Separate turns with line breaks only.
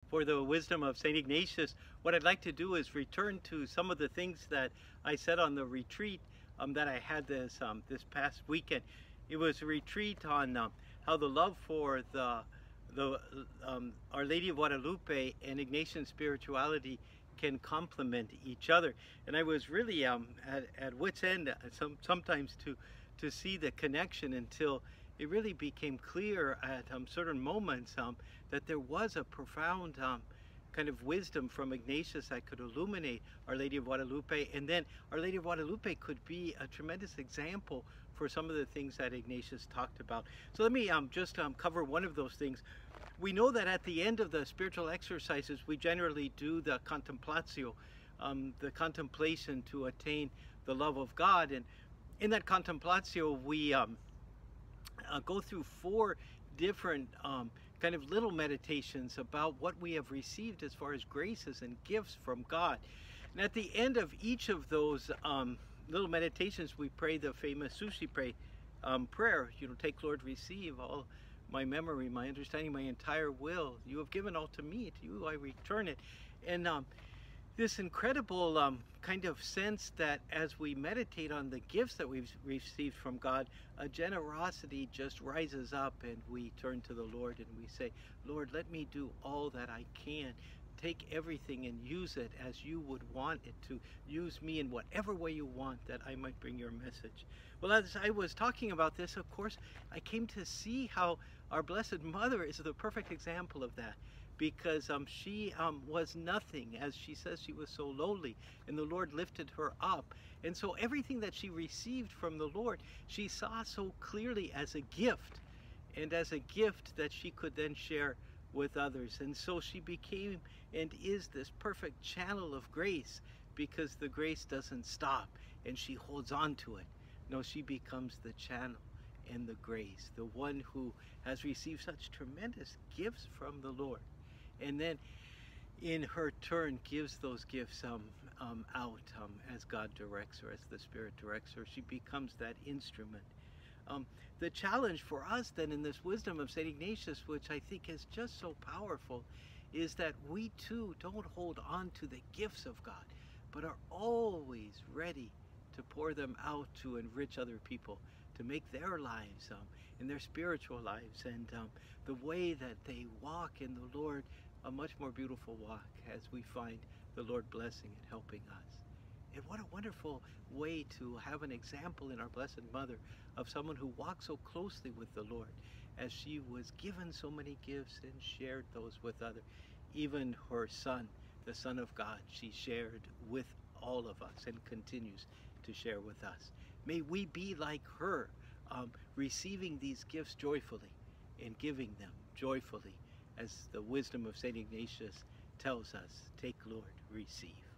for the wisdom of St. Ignatius, what I'd like to do is return to some of the things that I said on the retreat that I had this past weekend. It was a retreat on how the love for Our Lady of Guadalupe and Ignatian spirituality can complement each other. And I was really at wit's end sometimes to see the connection until it really became clear at certain moments that there was a profound kind of wisdom from Ignatius that could illuminate Our Lady of Guadalupe, and then Our Lady of Guadalupe could be a tremendous example for some of the things that Ignatius talked about. So let me just cover one of those things. We know that at the end of the spiritual exercises, we generally do the contemplatio, the contemplation to attain the love of God. And in that contemplatio, we go through 4 different kind of little meditations about what we have received as far as graces and gifts from God. And at the end of each of those little meditations, we pray the famous Susi prayer, take, Lord, receive all my memory, my understanding, my entire will. You have given all to me, to you I return it. And this incredible kind of sense that as we meditate on the gifts that we've received from God, a generosity just rises up, and we turn to the Lord and we say, Lord, let me do all that I can. Take everything and use it as you would want it to. Use me in whatever way you want, that I might bring your message. Well, as I was talking about this, of course, I came to see how our Blessed Mother is the perfect example of that. Because she was nothing. As she says, she was so lowly, and the Lord lifted her up. And so everything that she received from the Lord, she saw so clearly as a gift, and as a gift that she could then share with others. And so she became and is this perfect channel of grace, because the grace doesn't stop and she holds on to it. No, she becomes the channel and the grace, the one who has received such tremendous gifts from the Lord, and then in her turn gives those gifts out as God directs her, as the Spirit directs her. She becomes that instrument. The challenge for us then in this wisdom of St. Ignatius, which I think is just so powerful, is that we too don't hold on to the gifts of God, but are always ready to pour them out to enrich other people, to make their lives in their spiritual lives and the way that they walk in the Lord a much more beautiful walk, as we find the Lord blessing and helping us. And what a wonderful way to have an example in our Blessed Mother of someone who walked so closely with the Lord, as she was given so many gifts and shared those with others. Even her Son, the Son of God, she shared with all of us and continues to share with us. May we be like her, receiving these gifts joyfully and giving them joyfully, as the wisdom of St. Ignatius tells us, take, Lord, receive.